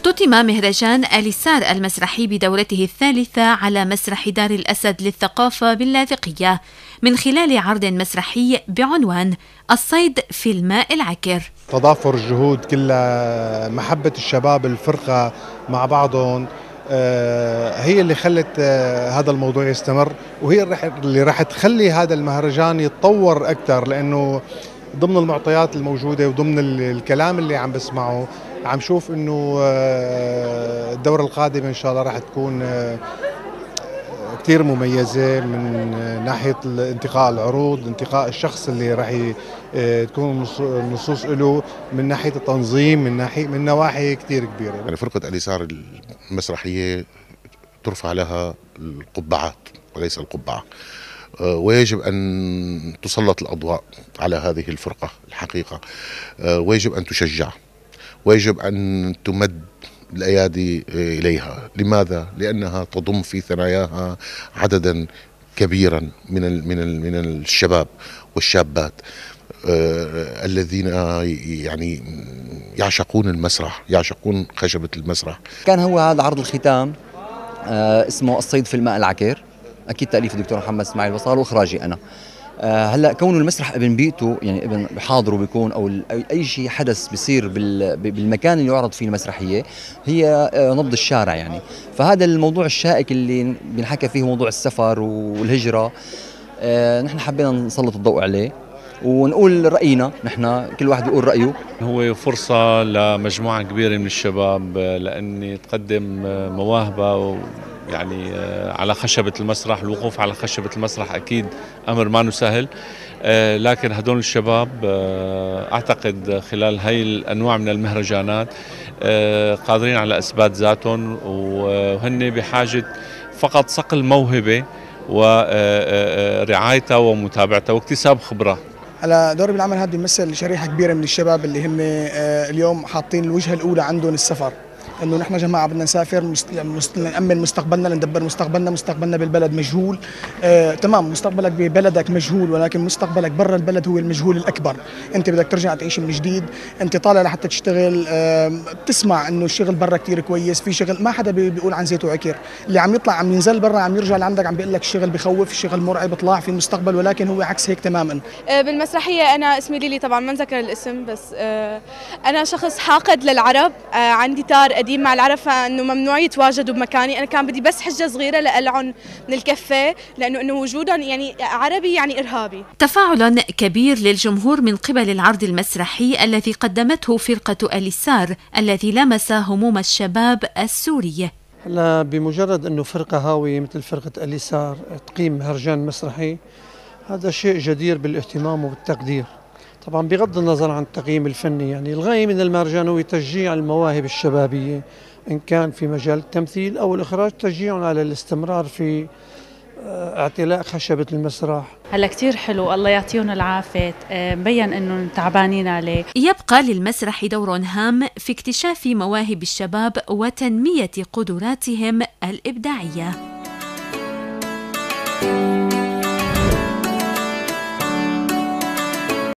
اختتم مهرجان اليسار المسرحي بدورته الثالثة على مسرح دار الأسد للثقافة باللاذقية من خلال عرض مسرحي بعنوان الصيد في الماء العكر. تضافر الجهود كلها، محبة الشباب الفرقة مع بعضهم، هي اللي خلت هذا الموضوع يستمر، وهي اللي راح تخلي هذا المهرجان يتطور أكثر، لأنه ضمن المعطيات الموجودة وضمن الكلام اللي عم بسمعه عم شوف إنه الدورة القادمة إن شاء الله راح تكون كتير مميزة من ناحية انتقاء العروض، انتقاء الشخص اللي راح تكون النصوص له، من ناحية التنظيم، من نواحي كتير كبيرة. يعني فرقة اليسار المسرحية ترفع لها القبعات وليس القبعة، ويجب أن تسلط الأضواء على هذه الفرقة الحقيقة، ويجب أن تشجع، ويجب أن تمد الأيادي إليها. لماذا؟ لأنها تضم في ثناياها عددا كبيرا من الشباب والشابات الذين يعني يعشقون المسرح، يعشقون خشبة المسرح. كان هو هذا عرض الختام اسمه الصيد في الماء العكر، أكيد تأليف الدكتور محمد اسماعيل بصار وإخراجي أنا. هلا كونه المسرح ابن بيئته، يعني ابن بحاضره بيكون، او اي شيء حدث بيصير بالمكان اللي يعرض فيه المسرحيه، هي نبض الشارع يعني. فهذا الموضوع الشائك اللي بنحكى فيه موضوع السفر والهجره، نحن حبينا نسلط الضوء عليه ونقول راينا، نحن كل واحد يقول رايه. هو فرصه لمجموعه كبيره من الشباب لاني تقدم مواهبه يعني على خشبة المسرح. الوقوف على خشبة المسرح أكيد أمر ما سهل، لكن هدول الشباب أعتقد خلال هاي الأنواع من المهرجانات قادرين على إثبات ذاتهم، وهن بحاجة فقط صقل موهبة ورعايتها ومتابعتها واكتساب خبرة. على دوري بالعمل هذا بيمثل شريحة كبيرة من الشباب اللي هم اليوم حاطين الوجهة الأولى عندهم السفر، انه نحن جماعه بدنا نسافر، نأمن مستقبلنا، ندبر مستقبلنا بالبلد مجهول. تمام، مستقبلك ببلدك مجهول، ولكن مستقبلك برا البلد هو المجهول الاكبر. انت بدك ترجع تعيش من جديد، انت طالع لحتى تشتغل. بتسمع انه الشغل برا كثير كويس، في شغل ما حدا بيقول عن زيت وعكر، اللي عم يطلع عم ينزل برا عم يرجع لعندك عم بيقول لك الشغل بخوف، الشغل مرعب، اطلع في المستقبل، ولكن هو عكس هيك تماما. بالمسرحيه انا اسمي ليلي، طبعا ما نذكر الاسم، بس انا شخص حاقد للعرب، عندي تار قديم مع العرب، فانه ممنوع يتواجدوا بمكاني. انا كان بدي بس حجه صغيره لأقلعن من الكفه، لانه وجودهم يعني عربي يعني ارهابي. تفاعل كبير للجمهور من قبل العرض المسرحي الذي قدمته فرقه اليسار، الذي لمس هموم الشباب السوري. هلا بمجرد انه فرقه هاويه مثل فرقه اليسار تقيم مهرجان مسرحي، هذا شيء جدير بالاهتمام وبالتقدير. طبعا بغض النظر عن التقييم الفني، يعني الغاية من المهرجان هو تشجيع المواهب الشبابية إن كان في مجال التمثيل أو الإخراج، تشجيعهم على الاستمرار في اعتلاء خشبة المسرح. هلا كتير حلو، الله يعطيهم العافية، مبين إنه تعبانين عليه. يبقى للمسرح دور هام في اكتشاف مواهب الشباب وتنمية قدراتهم الإبداعية.